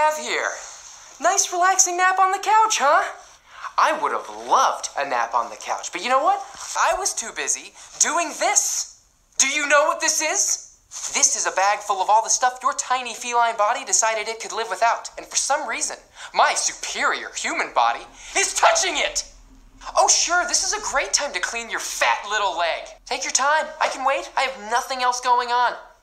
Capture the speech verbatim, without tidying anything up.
have here? Nice relaxing nap on the couch, huh? I would have loved a nap on the couch, but you know what? I was too busy doing this. Do you know what this is? This is a bag full of all the stuff your tiny feline body decided it could live without. And for some reason, my superior human body is touching it. Oh, sure, this is a great time to clean your fat little leg. Take your time. I can wait. I have nothing else going on.